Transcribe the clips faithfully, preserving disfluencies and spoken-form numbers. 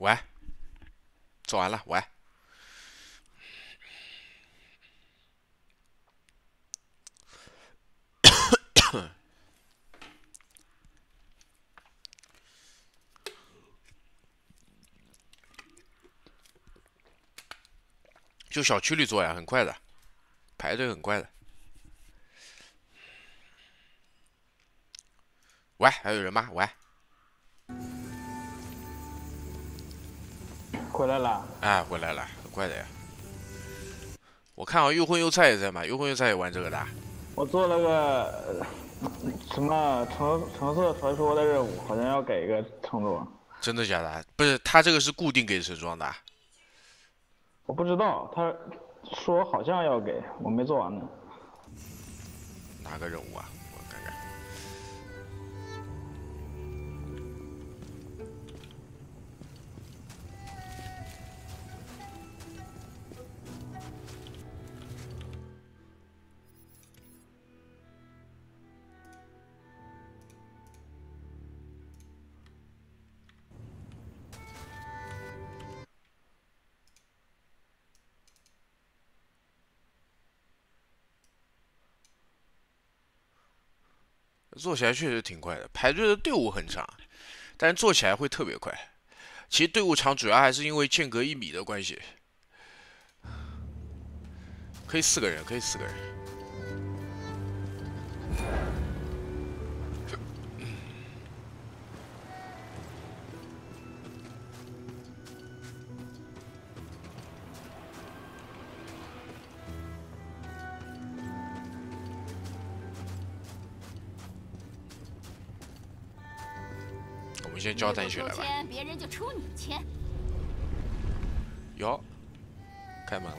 喂，做完了，喂。就小区里做呀，很快的，排队很快的。喂，还有人吗？喂， 回来了。 哎，回来了，很快的呀。我看好又荤又菜也在嘛，又荤又菜也玩这个的。 我做了个呃什么橙橙色传说的任务，好像要给一个橙装。 真的假的？不是，他这个是固定给橙装的。 我不知道，他说好像要给，我没做完呢。 哪个任务啊？我看看。做起来确实挺快的，排队的队伍很长，但是做起来会特别快。其实队伍长主要还是因为间隔一米的关系。可以四个人，可以四个人。我们先交谈起来吧。 别人就出你钱。 哟，开门了。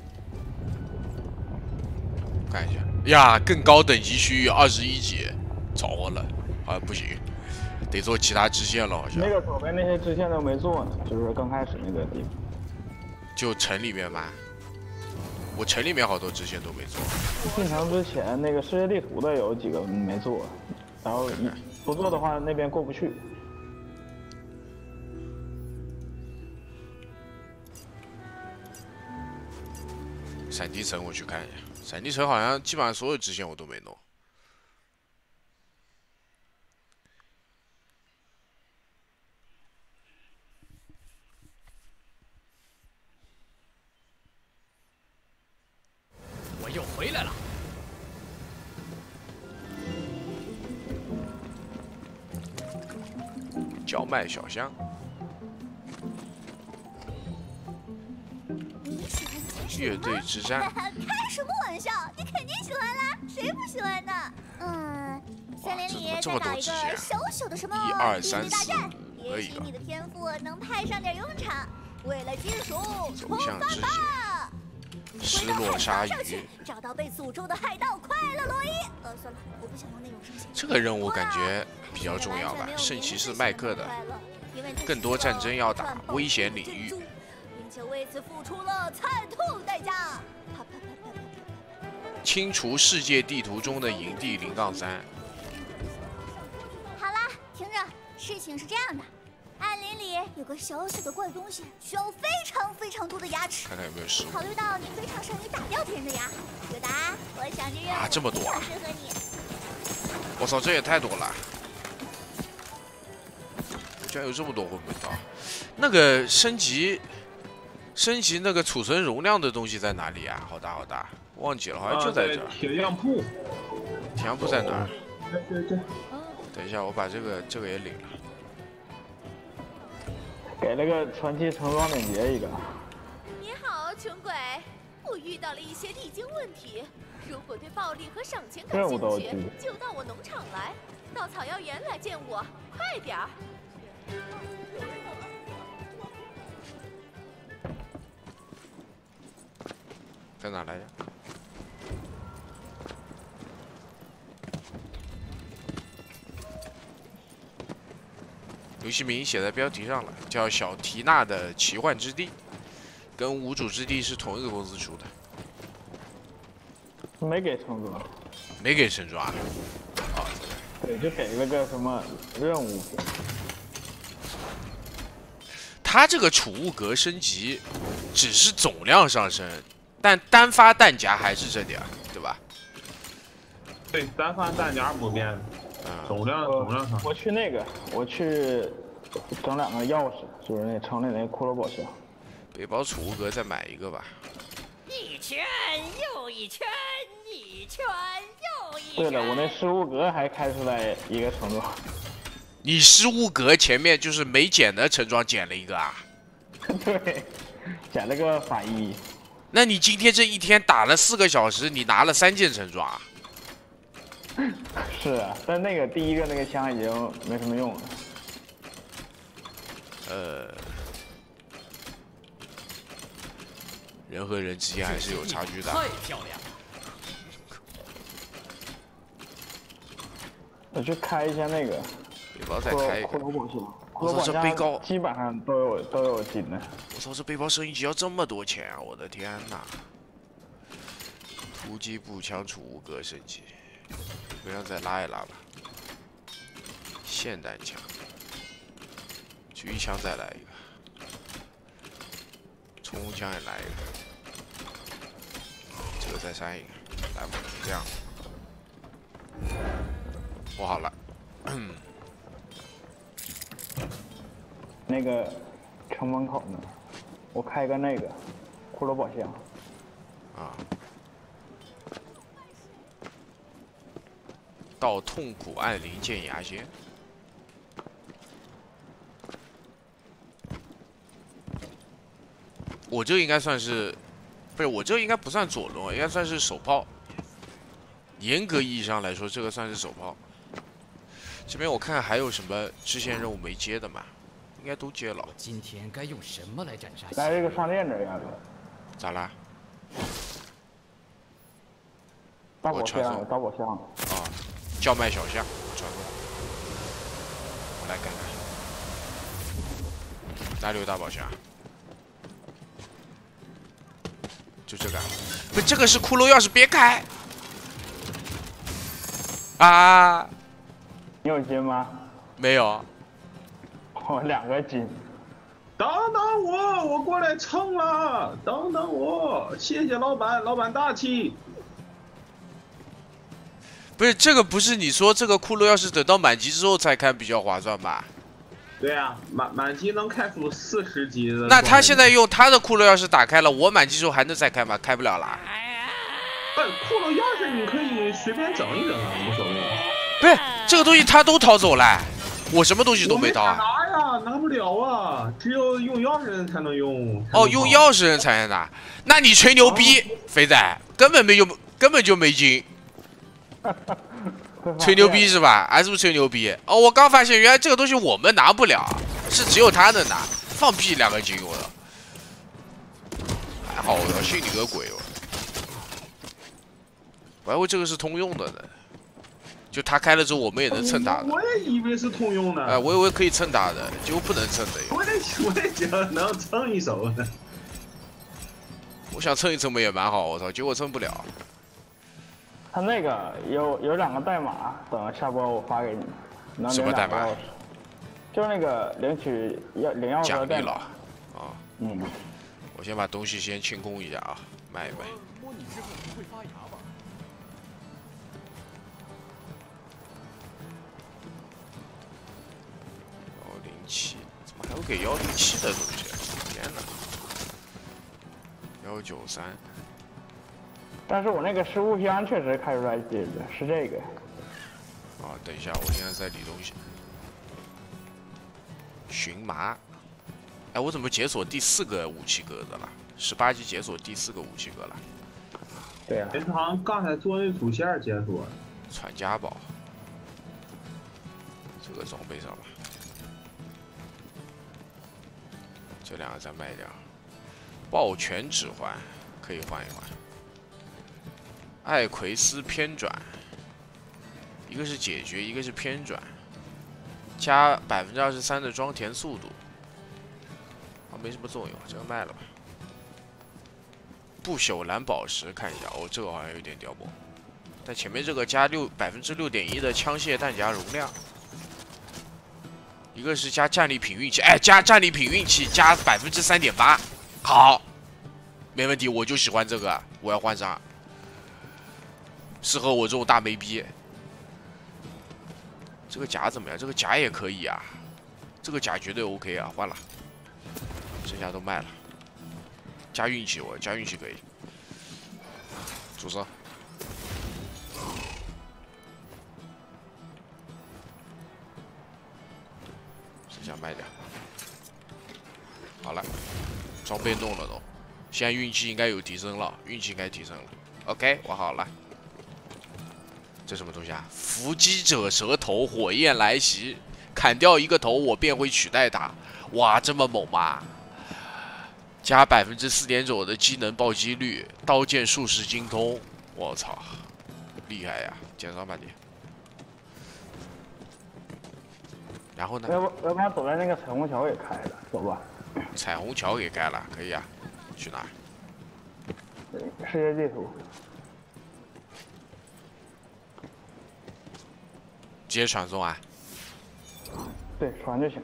看一下呀，更高等级区域二十一级，糟了，好像不行，得做其他支线了，好像。 那个左边那些支线都没做呢，就是刚开始那个地方。 就城里面嘛，我城里面好多支线都没做。 进城之前那个世界地图的有几个没做，然后不做的话那边过不去。 闪地城我去看一下，闪地城好像基本上所有支线我都没弄。 我又回来了。 叫卖小巷。乐队之战。 开什么玩笑？你肯定喜欢啦，谁不喜欢呢？嗯，森林里再搞一个小小的什么一二三大战， 可以也许你的天赋能派上点用场。为了金属， 走向致敬。失落鲨鱼。 找到被诅咒的海盗，快乐罗伊。呃，算了，我不想用那种声线。 这个任务感觉比较重要吧？圣骑士麦克的，更多战争要打，危险领域。 并且为此付出了惨痛代价。 清除世界地图中的营地零杠三。 好啦，听着，事情是这样的，暗林里有个小小的怪东西，需要非常非常多的牙齿。 看看有没有失误。 考虑到你非常善于打掉别人的牙，有达，我想这任务啊这么多啊适合你。 我操，这也太多了！居然有这么多混混刀。那个升级，升级那个储存容量的东西在哪里啊？好大好大，忘记了，好像就在这儿。 铁匠铺。 铁匠铺在哪儿？ 这这。 等一下，我把这个这个也领了。 给了个传奇橙装链接一个。 你好，穷鬼，我遇到了一些地精问题。如果对暴力和赏钱感兴趣，就到我农场来，到草药园来见我，快点儿！ 在哪来着？游戏名写在标题上了，叫小缇娜的奇幻之地，跟无主之地是同一个公司出的。 没给橙装。 没给神抓。啊， 对，就给了个什么任务。 它这个储物格升级只是总量上升，但单发弹夹还是这点，对吧？ 对，单发弹夹不变，总量总量上。 我去那个，我去整两个钥匙，就是那城里那骷髅宝箱。 背包储物格再买一个吧。 一圈又一圈，一圈又一圈。 对了，我那失物格还开出来一个橙装。 你失物格前面就是没捡的橙装捡了一个啊？ 对，捡了个法医。 那你今天这一天打了四个小时，你拿了三件橙装啊？ 是啊，但那个第一个那个枪已经没什么用了。 呃，人和人之间还是有差距的。 太漂亮了！ 我去开一下那个。 背包再开一个。 骷髅宝箱， 我操，这背包基本上都有都有金的。 我操，这背包升一级要这么多钱啊！我的天哪！突击步枪储物格升级，不要再拉一拉吧。霰弹枪，狙枪再来一个，冲锋枪也来一个，这个再删一个，来吧，这样。我好了。 那个城门口呢，我开个那个骷髅宝箱。 啊。到痛苦暗灵剑牙仙。我这应该算是，不是我这应该不算左轮，应该算是手炮。严格意义上来说，这个算是手炮。这边我看看还有什么支线任务没接的嘛？应该都接了。 今天该用什么来斩杀？ 来这个商店这样的。 咋啦？ 大宝箱有大宝箱。 啊，叫卖小巷，传送。我来看看，哪里有大宝箱？就这个，不，这个是骷髅钥匙，别开！啊！ 你有金吗？ 没有。 我两个金。 等等我，我过来蹭了。等等我，谢谢老板，老板大气。 不是这个，不是你说这个骷髅钥匙等到满级之后才开比较划算吧？ 对啊，满满级能开出四十级的。 那他现在用他的骷髅钥匙打开了，我满级之后还能再开吗？开不了了。 不，骷髅钥匙你可以随便整一整啊，无所谓。 不是这个东西他都掏走了，我什么东西都没掏啊。 拿呀，拿不了啊，只有用钥匙人才能用。 哦，用钥匙人才能拿，那你吹牛逼，哦、肥仔根本没有，根本就没金。吹牛逼是吧？还是不是吹牛逼？哦，我刚发现原来这个东西我们拿不了，是只有他能拿。放屁，两个金我的，还好我信你个鬼哦！我还以为这个是通用的呢，就他开了之后我们也能蹭他的。 我也以为是通用的。 哎，我以为可以蹭他的，结果不能蹭的。 我也我也想能蹭一手呢。 我想蹭一蹭也蛮好，我操，结果蹭不了。 他那个有有两个代码，等下播我发给你。 什么代码？ 就是那个领取要领钥匙的代码。 啊。 嗯。 我先把东西先清空一下啊，卖一卖。 摸你之后不会发芽吧？ 幺零七，怎么还会给幺零七的东西？天哪！幺九三。 但是我那个失物箱确实开出来金的，是这个。 啊，等一下，我现在在理东西。荨麻，哎，我怎么解锁第四个武器格的了？十八级解锁第四个武器格了。 对啊。 人好像刚才做那主线解锁。 传家宝，这个装备上吧。这两个再卖掉。抱拳指环可以换一换。艾奎斯偏转，一个是解决，一个是偏转，加百分之二十三的装填速度，啊，没什么作用，这个卖了吧。不朽蓝宝石看一下，哦，这个好像有点掉毛，但前面这个加六百分之六点一的枪械弹夹容量， 一个是加战利品运气，哎，加战利品运气加百分之三点八，好，没问题，我就喜欢这个，我要换上，适合我这种大妹逼。这个甲怎么样？这个甲也可以啊，这个甲绝对 OK 啊，换了，剩下都卖了。加运气，我加运气可以。主色。 想卖掉，好了，装备弄了都，现在运气应该有提升了，运气应该提升了。OK， 我好了。这什么东西啊？伏击者蛇头，火焰来袭，砍掉一个头，我便会取代它。哇，这么猛吗？加百分之四点九的技能暴击率，刀剑术士精通。我操，厉害呀！减少慢点。 然后呢？ 要不要不然走在那个彩虹桥给开了，走吧。 彩虹桥给开了，可以啊。去哪儿？ 世界地图。 直接传送啊？ 对，传就行。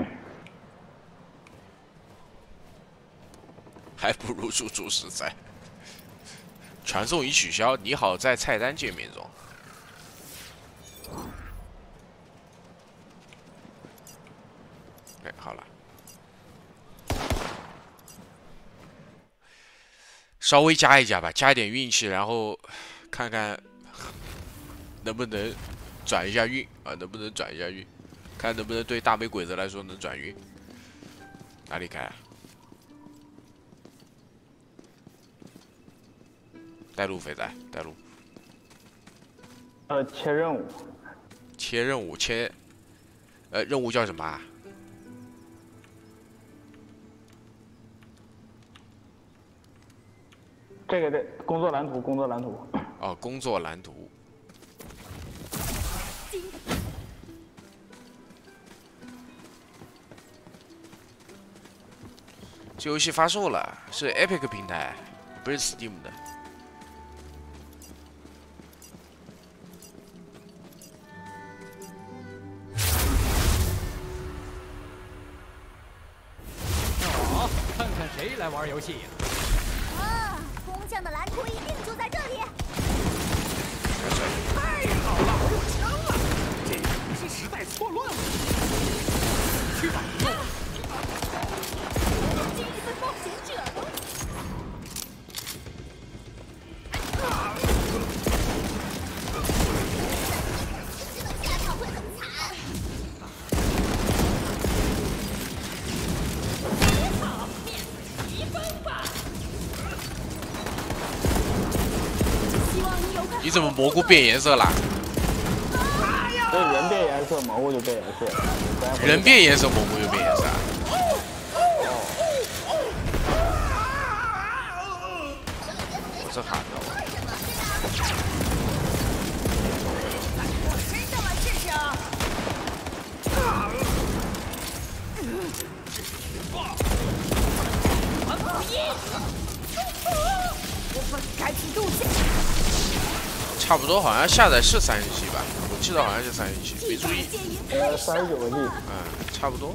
还不如入主实在。传送已取消，你好在菜单界面中。 哎，好了，稍微加一加吧，加一点运气，然后看看能不能转一下运啊，能不能转一下运，看能不能对大美鬼子来说能转运。哪里开啊？带路，肥仔，带路。 呃，切任务。 切任务，切，呃，任务叫什么啊？ 这个的工作蓝图，工作蓝图。 哦，工作蓝图。这游戏发售了，是 Epic 平台，不是 Steam 的。 好，看看谁来玩游戏呀？ 工匠的蓝图一定就在这里。 太好了，我有枪了！这不是时代错乱吗？去吧， 进一份冒险者了。知道下场会很惨。 别跑，面对疾风吧！ 你怎么蘑菇变颜色了？ 对，人变颜色，蘑菇就变颜色。 人变颜色，蘑菇就变颜色。我这喊的。 我身上来试试啊！我们赶紧动线。 差不多，好像下载是三十 G 吧，我记得好像是三十 G， 没注意。 呃，三十九个 G。 嗯，差不多。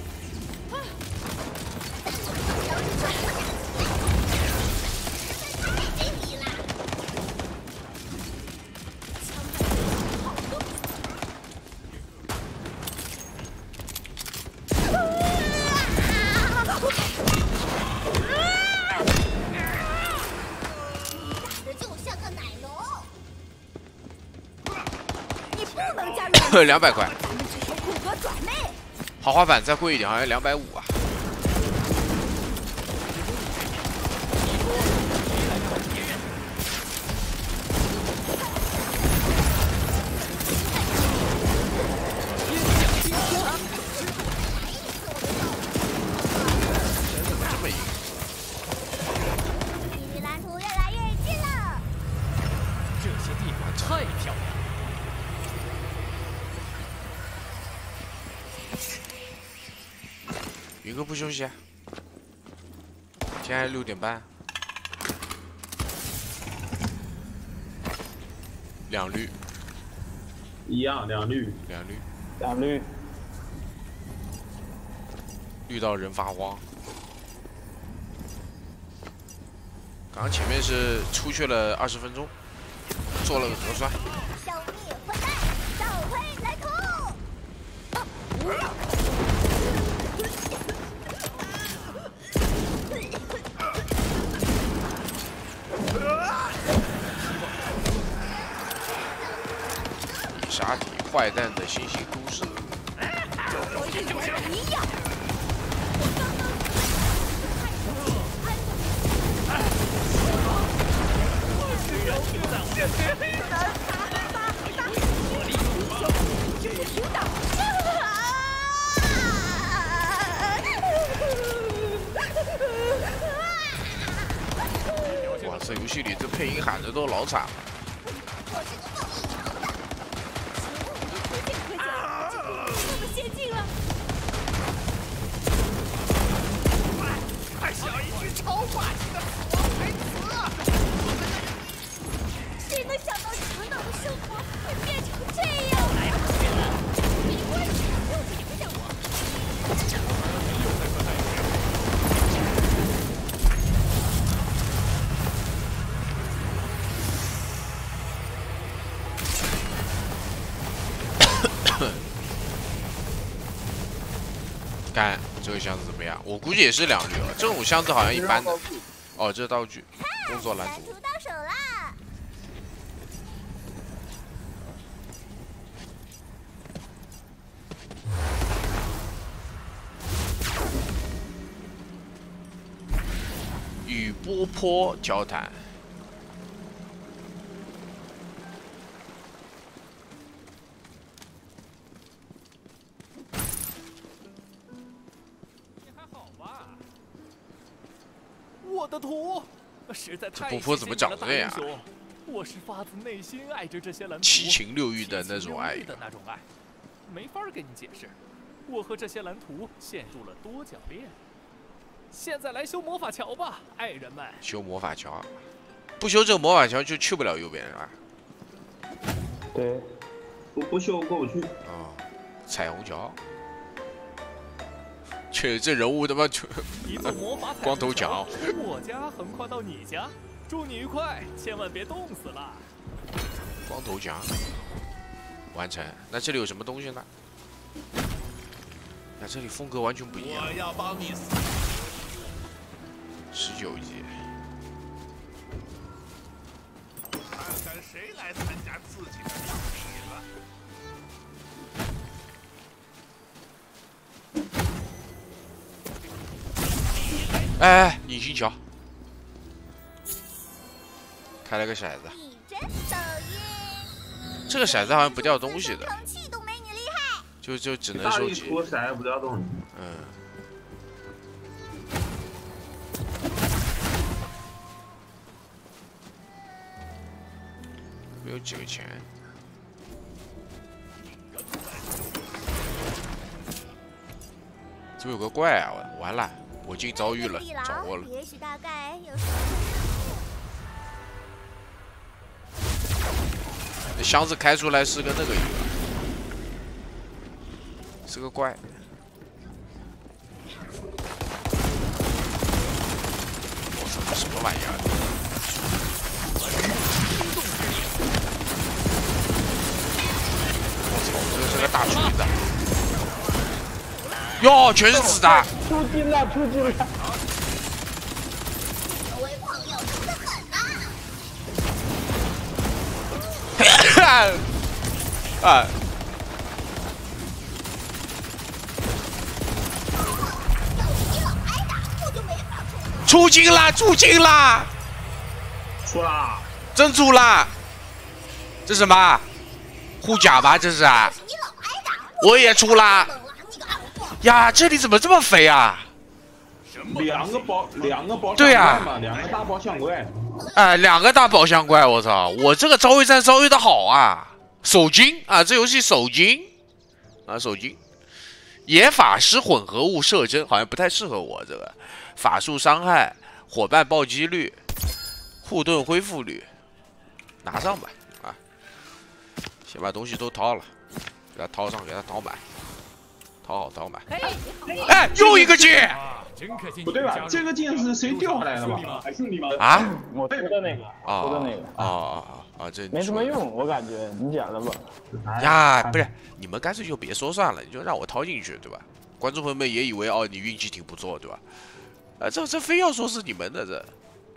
两百块，豪华版再贵一点，好像两百五啊。这么一个， 离蓝图越来越近了。 这些地方太漂亮。 云哥不休息啊！现在六点半，两绿， 一样两绿， 两绿， 两绿。 绿到人发慌。刚刚前面是出去了二十分钟，做了个核酸。 消灭混蛋，召回来图。 沙体坏蛋的新兴都市。 我一模一样。 哇，这游戏里这配音喊的都老惨了。 这么先进了。 还想一句超霸气的死亡台词？ 谁能想到强盗的生活会变成这样？ 没关系，又不影响我。 看这个箱子怎么样？我估计也是两率了。这种箱子好像一般的。哦，这是道具，工作蓝图。 蓝图到手啦！ 与波波交谈。 我的图实在太波波怎么长这样？ 我是发自内心爱着这些蓝图， 七情六欲的那种爱的那种爱，没法跟你解释。我和这些蓝图陷入了多角恋。现在来修魔法桥吧，爱人们。 修魔法桥，不修这个魔法桥就去不了右边是吧？ 对， 不不修过不去。 哦，彩虹桥。去，这人物他妈就光头强。 我家横跨到你家，祝你愉快，千万别冻死了。 光头强，完成。那这里有什么东西呢？那这里风格完全不一样。 我要帮你死。 十九级。 看看谁来参加自己的葬礼了。 哎，隐形桥，开了个骰子。 你真走运。 这个骰子好像不掉东西的， 气都没你厉害。 就就只能收集。 大力出骰不掉东西。 嗯。没有几个钱。这有个怪啊！完了。我竟遭遇了，掌握了。 也许大概有什那箱子开出来是个那个鱼，是个怪。我操，什么玩意儿？我操，这个是个大锤子。哟，全是子弹！ 出金了，出金了！ 这位朋友真的很啊！ 啊！出金啦！出金啦！ 出啦！ 真出啦！这什么？护甲吧？这是啊！我也出啦！呀，这里怎么这么肥啊？ 两个宝，两个宝对呀， 两个大宝箱怪。 哎，两个大宝箱怪，我操！我这个遭遇战遭遇的好啊！手金啊，这游戏手金啊，手金。野法师混合物射针好像不太适合我这个。法术伤害、伙伴暴击率、护盾恢复率，拿上吧啊！先把东西都掏了，给它掏上，给它掏满。 讨好刀嘛。哎，又一个镜！ 不对吧？这个镜是谁掉下来的吗？还是你吗？ 啊？ 我出的那个，出的那个。 啊啊啊啊！这没什么用，我感觉你捡了吧？ 呀，不是，你们干脆就别说算了，你就让我掏进去，对吧？观众朋友们也以为哦，你运气挺不错，对吧？啊，这这非要说是你们的这，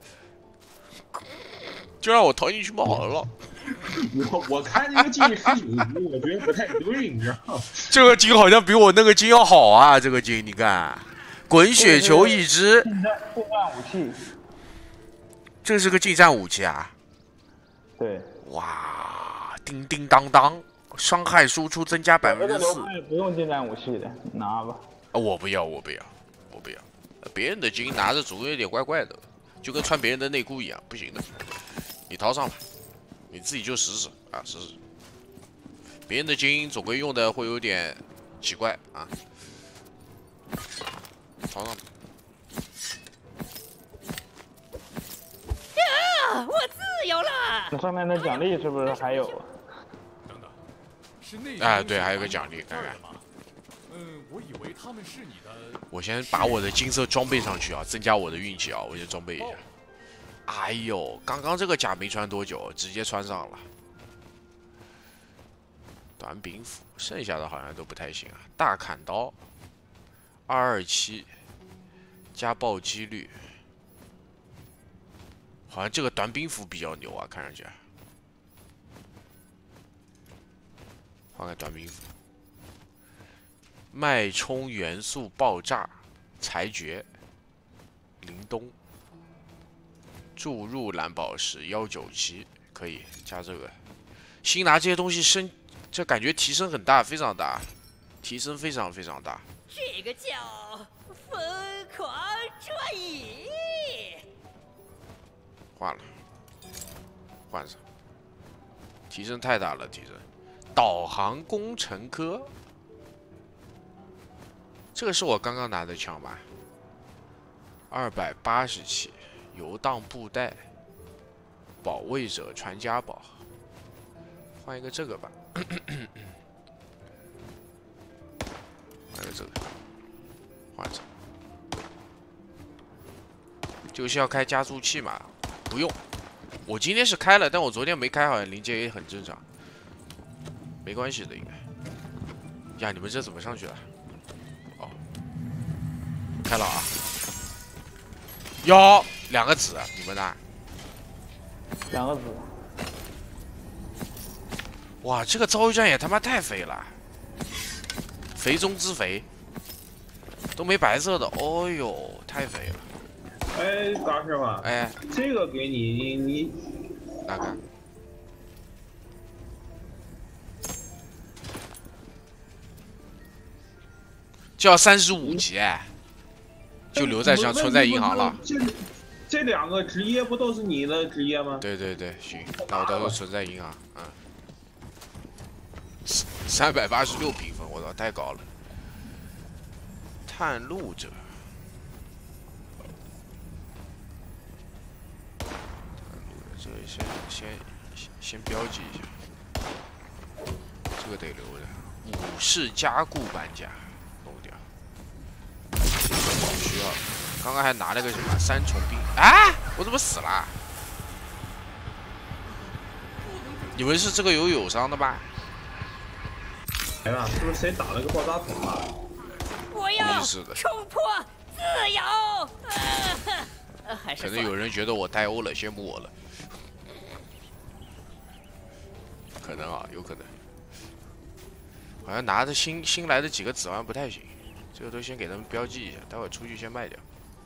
就让我掏进去不好了。 我我看这个金是你，我觉得不太对，你知道吗？ 这个金好像比我那个金要好啊！这个金，你看，滚雪球一只， 近战近战武器， 这是个近战武器啊！ 对， 哇，叮叮当当，伤害输出增加百分之四。 不用近战武器的，拿吧。 啊，我不要，我不要，我不要。别人的金拿着总有点怪怪的，就跟穿别人的内裤一样，不行的。你掏上吧。你自己就试试啊，试试。别人的金总归用的会有点奇怪啊。掏上吧。 啊！我自由了。 那上面的奖励是不是还有？ 等等，是那哎，对，还有个奖励，看看。 嗯，我以为他们是你的。 我先把我的金色装备上去啊，增加我的运气啊，我先装备一下。哎呦，刚刚这个甲没穿多久，直接穿上了。短柄斧，剩下的好像都不太行啊。大砍刀，二二七，加暴击率，好像这个短柄斧比较牛啊，看上去。换个短柄斧。脉冲元素爆炸，裁决，林东。注入蓝宝石幺九七，可以加这个。新拿这些东西升，这感觉提升很大，非常大，提升非常非常大。 这个叫疯狂转移。 换了，换上。提升太大了，提升。导航工程科，这个是我刚刚拿的枪吧？二百八十七。游荡布袋，保卫者传家宝，换一个这个吧，换一个这个，换这个。这个是要开加速器吗？不用，我今天是开了，但我昨天没开，好像零件也很正常，没关系的应该。呀，你们这怎么上去了？哦，开了啊！哟。两个子，你们呢？ 两个子。 哇，这个遭遇战也他妈太肥了，肥中之肥，都没白色的，哦呦，太肥了。 哎，大师傅， 哎， 这个给你，你哪个？就要三十五级哎，就留在上，存在银行了。 这两个职业不都是你的职业吗？ 对对对，行，那我到时候存在银行，嗯，三百八十六评分，我操，太高了。探路者，探路者，这个先先先标记一下，这个得留着。武士加固板甲，弄掉，不需要。刚刚还拿了个什么三重兵啊！我怎么死了？你们是这个有友伤的吧？ 哎呀，是不是谁打了个爆炸筒啊？ 我要是的冲破自由！呃、还是可能有人觉得我太欧了，羡慕我了。可能啊，有可能。好像拿着新新来的几个子弹不太行，这个都先给他们标记一下，待会儿出去先卖掉。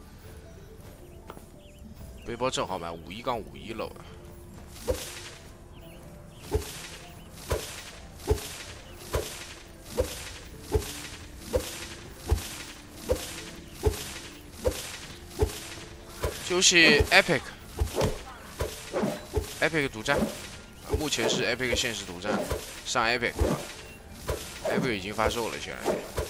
背包正好买五一杠五一了。这游戏 Epic，Epic 独占，目前是 Epic 限时独占，上 Epic。Epic 已经发售了，前两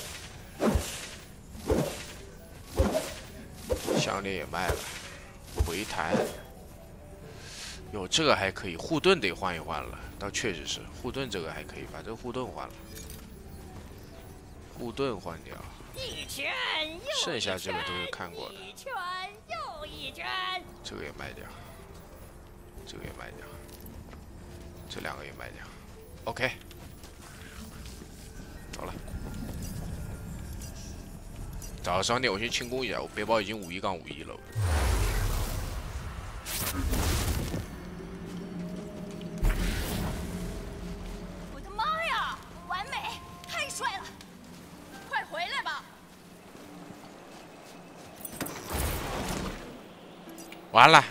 天。项链也卖了，回弹。哟，这个还可以，护盾得换一换了。倒确实是，护盾这个还可以，把这个护盾换了。 护盾换掉。 一圈又剩下这个都是看过的。 一圈又一圈。 这个也卖掉，这个也卖掉，这两个也卖掉。OK， 走了。找个商店，我先清空一下，我背包已经五一杠五一了。 我的妈呀，完美，太帅了！快回来吧！ 完了，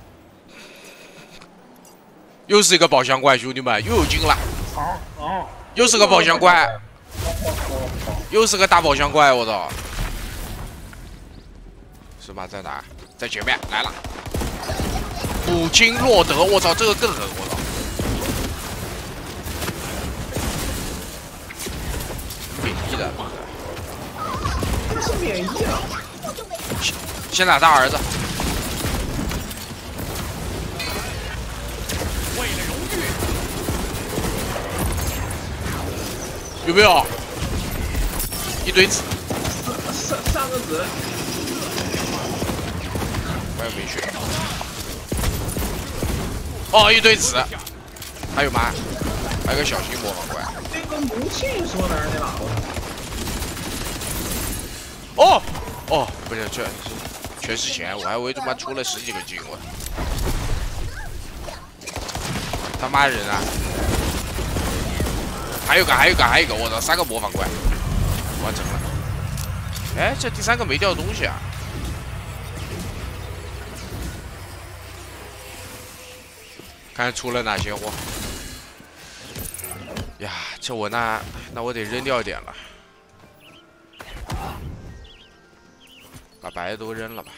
又是一个宝箱怪，兄弟们又有金了。 哦哦， 又是个宝箱怪，又是个大宝箱怪，我操！是吗？在哪？在前面来了。母亲洛德，我操，这个更狠，我操！免疫的， 这是免疫啊！ 先先打他儿子。 为了荣誉， 有没有？一堆子。 三三个子。 我也没血。哦，一堆子。还有吗？还有个小型魔法怪。 这个母亲说哪儿去了？ 哦哦，不是，全全是钱，我还以为他妈出了十几个金，我。他妈人啊！还有个，还有个，还有个，我操，三个模仿怪，完成了。哎，这第三个没掉东西啊！看出了哪些货？呀，这我那那我得扔掉一点了，把白的都扔了吧。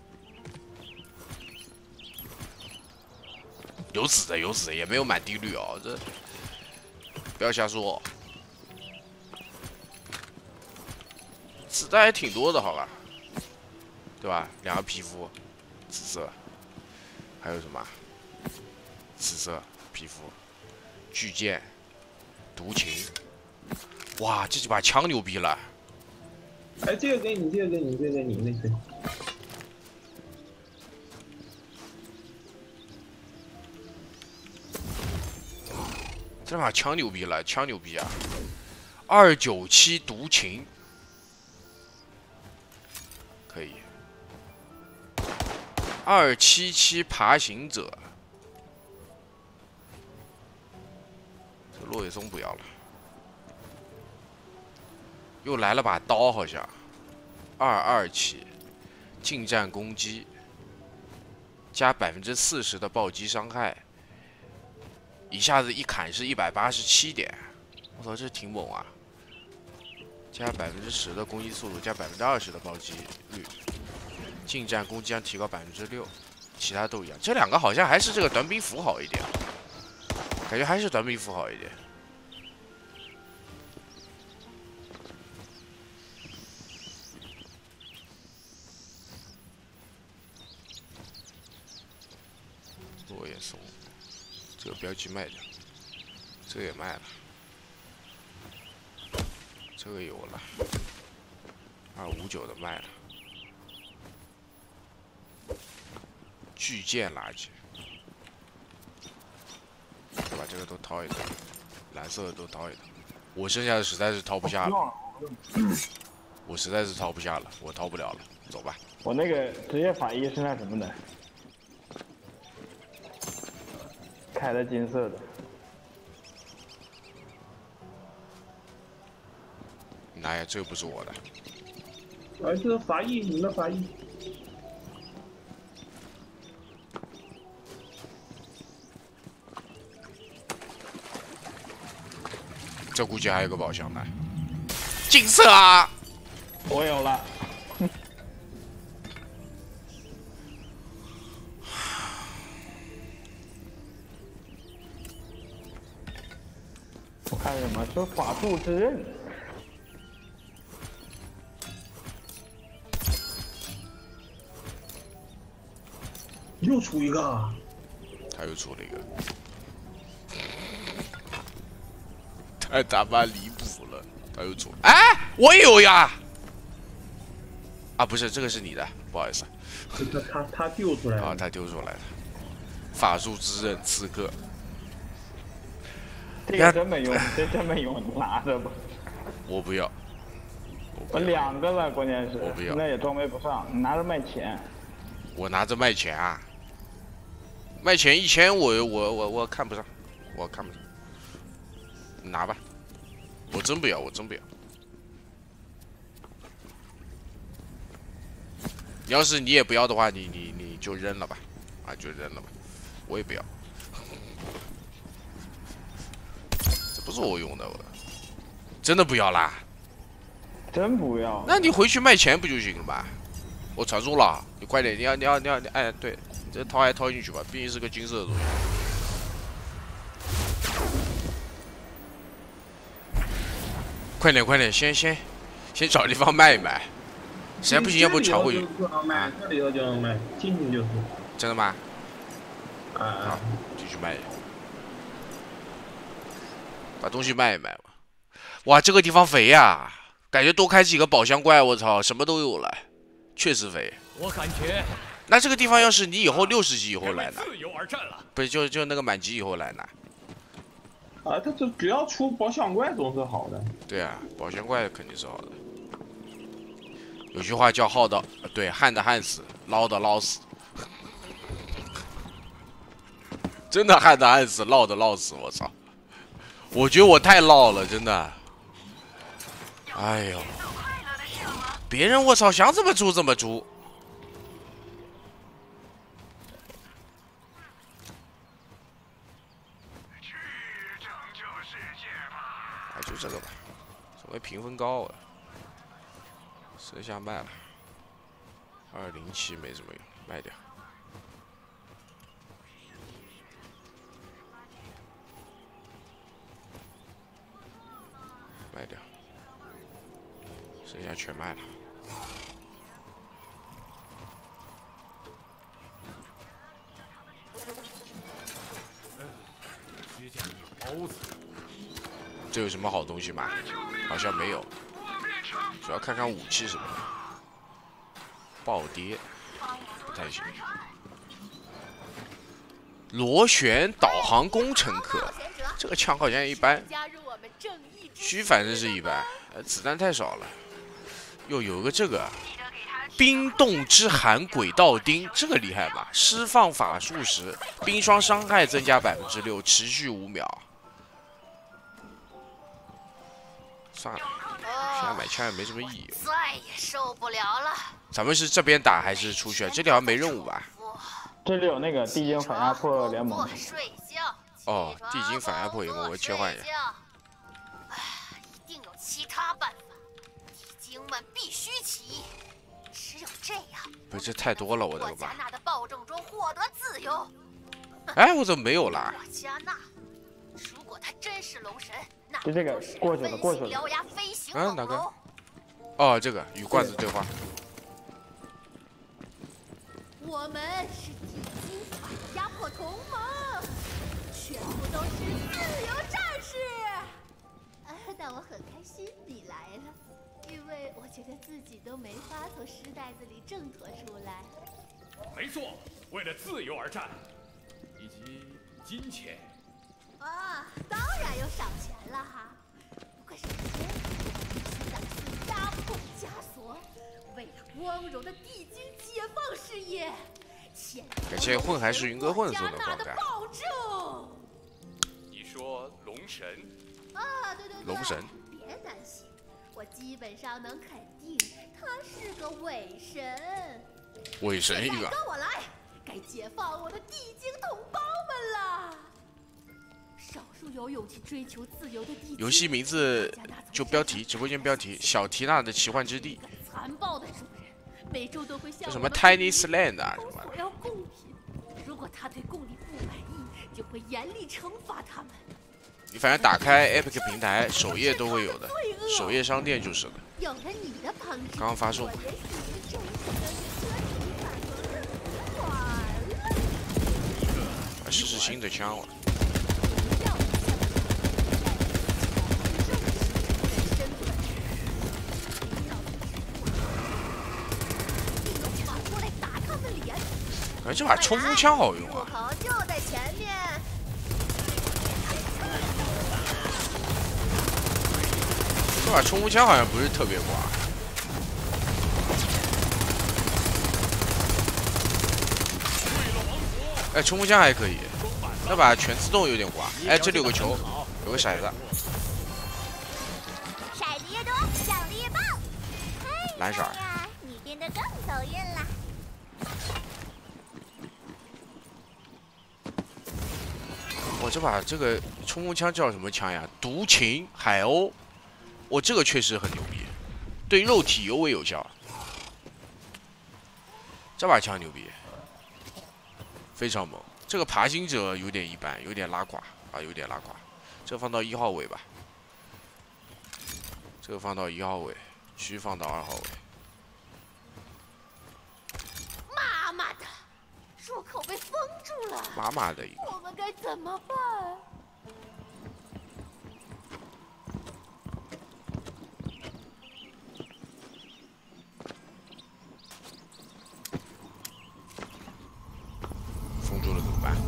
有紫的，有紫的，也没有满地绿哦，这不要瞎说。紫的还挺多的，好吧？对吧？两个皮肤，紫色，还有什么？紫色皮肤，巨剑，毒琴。哇，这几把枪牛逼了！ 哎，这个给你，这个给你，这个给你，那个。 这把枪牛逼了，枪牛逼啊！二九七毒琴，可以。二七七爬行者，这落叶松不要了。又来了把刀，好像。二二七，近战攻击，加百分之四十的暴击伤害。一下子一砍是一百八十七点，我操，这挺猛啊！加百分之十的攻击速度，加百分之二十的暴击率，近战攻击将提高百分之六，其他都一样。这两个好像还是这个短柄斧好一点，感觉还是短柄斧好一点。落叶松。这个标记卖掉，这个也卖了，这个有了，二五九的卖了，巨剑垃圾，我把这个都掏一掏，蓝色的都掏一掏，我剩下的实在是掏不下了，我实在是掏不下了，我掏不了了，走吧。 我那个职业法医是那什么的。开的金色的， 哎呀，这个不是我的。 哎，这个法医，你的法医。 这估计还有个宝箱呢。金色啊！ 我有了。看什么？说法术之刃。 又出一个。 他又出了一个。太他妈离谱了！ 还有左，哎，我也有呀。啊，不是，这个是你的，不好意思。 他他他丢出来了。 啊，他丢出来的。法术之刃刺客。 这个真没用，这真没用，你拿着吧。 我不要。 我两个了，关键是。 我不要。 那也装备不上，你拿着卖钱。 我拿着卖钱啊！卖钱一千，我我我我看不上，我看不上。你拿吧，我真不要，我真不要。要是你也不要的话，你你你就扔了吧，啊，就扔了吧，我也不要。这不是我用的，我真的不要啦。 真不要？ 那你回去卖钱不就行了吗？我传输了，你快点，你要你要你要，哎，对，你这套还套进去吧，毕竟是个金色的东西。快点快点，先先先找地方卖一卖，实在不行要不传回去。 啊，这里头就能卖，进去就是。 真的吗？ 啊啊， 继续卖，把东西卖一卖吧。哇，这个地方肥呀，感觉多开几个宝箱怪，我操，什么都有了。确实肥， 我感觉。 那这个地方要是你以后六十级以后来拿， 自由而战了。 不是就就那个满级以后来拿。 啊，它这只要出宝箱怪总是好的。 对啊，宝箱怪肯定是好的。有句话叫耗的，对，旱的旱死，捞的捞死。真的旱的旱死，涝的涝死，我操！我觉得我太涝了，真的。哎呦。别人我操想怎么猪怎么猪，哎，就这个吧，稍微评分高啊，剩下卖了，二零七没什么用，卖掉。卖掉，剩下全卖了。这有什么好东西吗？好像没有，主要看看武器什么的。暴跌不太行。螺旋导航工程课，这个枪好像一般，狙反正是一般，呃，子弹太少了。又有个这个冰冻之寒轨道钉，这个厉害吧？释放法术时，冰霜伤害增加百分之六，持续五秒。算了，现在买枪也没什么意义。 再也受不了了。 咱们是这边打还是出去？这里好像没任务吧？ 这里有那个地精反压迫联盟。 哦，地精反压迫联盟，我切换一下。 唉，一定有其他办法。地精们必须起义，只有这样。 不是，这太多了，我的妈！ 加纳的暴政中获得自由。 哎，我怎么没有了？ 加纳，如果他真是龙神。 就这个过去了，过去了。 啊，哪个？哦，这个与罐子对话。 我们是地精反压迫同盟，全部都是自由战士。 啊，但我很开心你来了，因为我觉得自己都没法从尸袋子里挣脱出来。 没错，为了自由而战，以及金钱。 啊，当然有赏钱了哈！不过首先，我必须打算压迫枷锁，为了光荣的地精解放事业。 感谢混还是云哥混送的光感。 你说龙神？ 啊，对对对， 龙神。 别担心，我基本上能肯定他是个伪神。 伪神一个。 跟我来，该解放我的地精同胞们了。少数有勇气追求自由的地精。 游戏名字就标题，直播间标题：小缇娜的奇幻之地。 残暴的主人，每周都会向这什么 Tiny Sland 啊什么的。 索要贡品，如果他对贡礼不满意，就会严厉惩罚他们。 你反正打开 Epic 平台首页都会有的，首页商店就是的。 有了你的帮助， 刚刚发售。来试试新的枪了。 哎，这把冲锋枪好用啊！ 入口就在前面。 这把冲锋枪好像不是特别刮。哎，冲锋枪还可以，那把全自动有点刮。哎，这里有个球，有个骰子。 骰子越多，奖励越棒。 蓝色。 你变得更走运了。 我这把这个冲锋枪叫什么枪呀？毒禽海鸥，我这个确实很牛逼，对肉体尤为有效。这把枪牛逼，非常猛。这个爬行者有点一般，有点拉垮啊，有点拉垮。这个放到一号位吧，这个放到一号位，需放到二号位。 妈妈的，入口被封住了。 妈妈的一个。 我们该怎么办？ 封住了怎么办？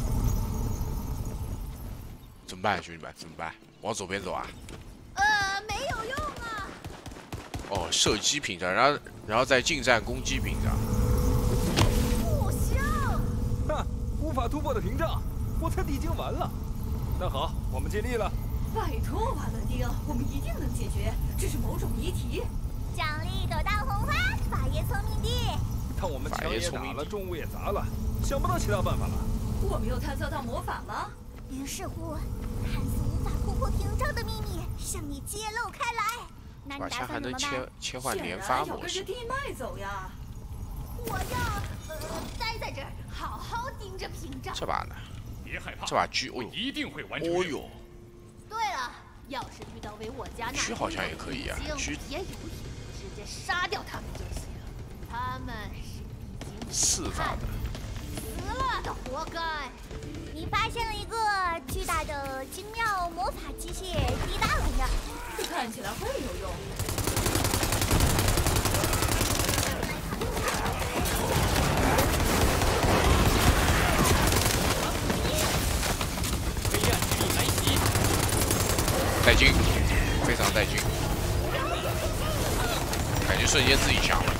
怎么办，兄弟们？怎么办？往左边走啊？ 呃，没有用啊。 哦，射击屏障，然后然后再近战攻击屏障。 不行。 哼，无法突破的屏障。 我猜已经完了，那好，我们尽力了。 拜托瓦伦丁，我们一定能解决，这是某种谜题。 奖励朵大红花，法爷聪明地。 但我们枪也打了，重物也砸了，想不到其他办法了。 我们又探测到魔法吗？ 于是乎，看似无法突破屏障的秘密向你揭露开来。那你打算还能切切换连发模式。 要跟着地脉走呀。 我要呃待在这儿，好好盯着屏障。 这把呢？ 别害怕， 这把狙， 我一定会完成。 哦呦！ 对了，要是遇到围我家那狙好像也可以啊，狙别犹豫，直接杀掉他们就行。他们是已经四发的， 死了的活该。你发现了一个巨大的精妙魔法机械滴答玩意儿， 这看起来会有用。 带劲，非常带劲，感觉瞬间自己强了。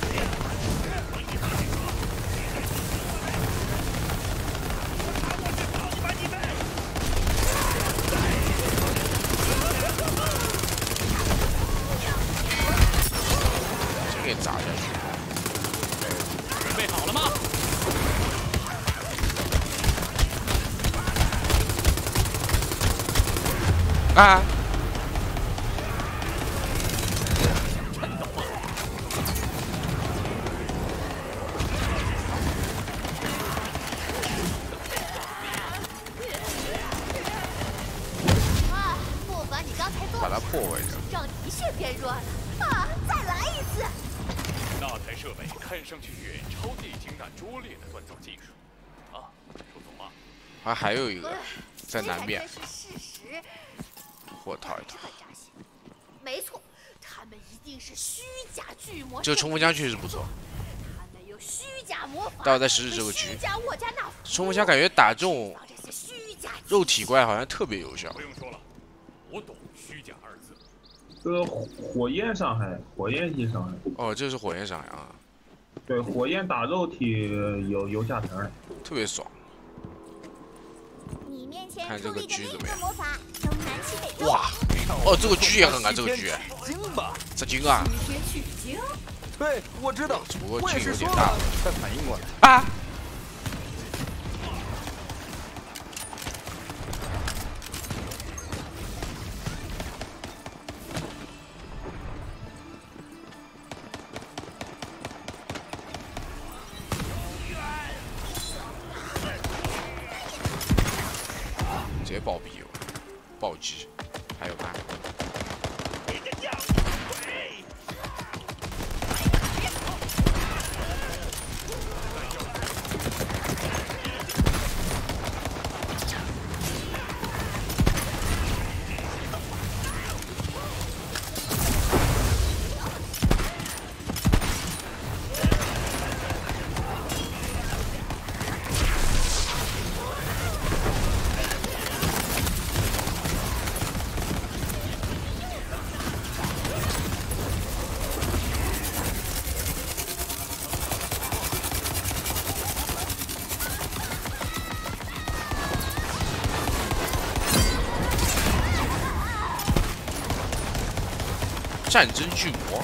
这给砸下去。 准备好了吗？ 啊！ 把它破坏掉。 让一切变软啊！再来一次。 那台设备看上去远超地精那拙劣的锻造技术。啊，说总话。 还还有一个在南边。 是事实。 我套一套。 没错，他们一定是虚假巨魔。 这个冲锋枪确实不错。 他们有虚假魔法。 待会再试试这个狙。冲锋枪感觉打这种肉体怪好像特别有效。 不用说了，我懂虚假二字。 这个火焰伤害，火焰级伤害。 哦，这是火焰伤害啊。 对，火焰打肉体有有加成， 特别爽。 你面前看这个狙怎么样？ 哇， 哦，这个狙也很啊，这个狙。 金吧？ 这金啊！ 西天取经。 对，我知道。 只不过狙有点大， 才反应过来。 啊！直接暴毙了，暴击，还有他。 战争巨魔。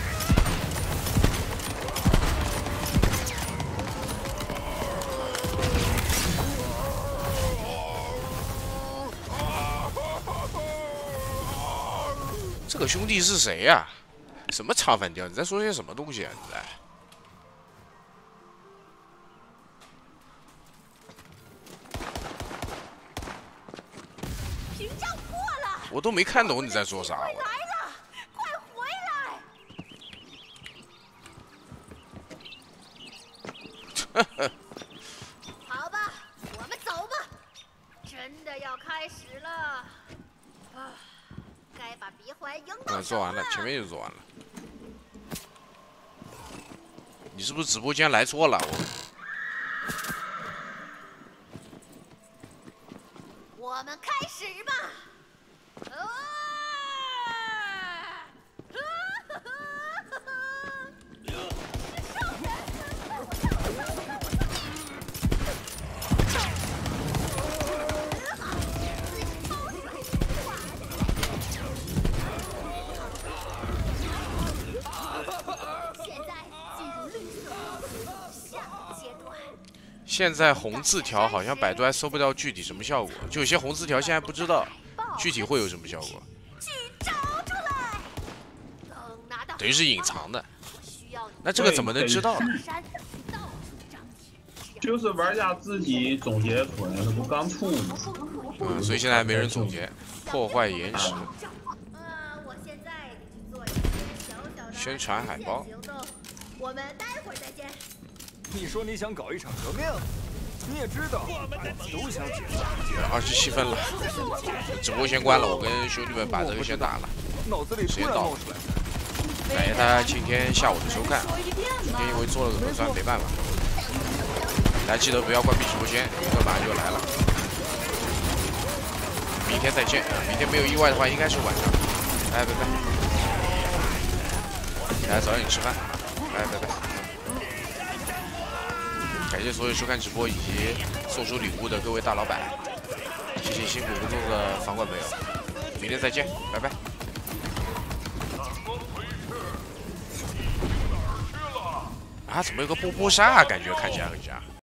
这个兄弟是谁呀、啊？什么唱反调？你在说些什么东西啊？你在？ 屏障破了， 我都没看懂你在说啥。 来了，快回来！好吧，我们走吧。真的要开始了。啊，该把鼻环赢到手了。 嗯，做完了，前面就做完了。你是不是直播间来错了？ 我。我们开始吧。啊！ 现在红字条好像百度还搜不到具体什么效果，就有些红字条现在不知道具体会有什么效果，等于是隐藏的。那这个怎么能知道？ 就是玩家自己总结出来的，不刚出吗？ 嗯，所以现在还没人总结。破坏岩石。宣传海报。 我们待会儿再见。 你说你想搞一场革命，你也知道，我们都想解放。 二十七分了，直播先关了，我跟兄弟们把这个先打了。时间到了，感谢大家今天下午的收看。今天因为做了个核酸，没办法。大家记得不要关闭直播间，游客马上就来了。明天再见，明天没有意外的话，应该是晚上。拜拜拜。大家早点吃饭，拜拜拜。感谢所有收看直播以及送出礼物的各位大老板，谢谢辛苦工作的房管朋友，明天再见，拜拜。啊，怎么有个波波沙啊？感觉看起来很像。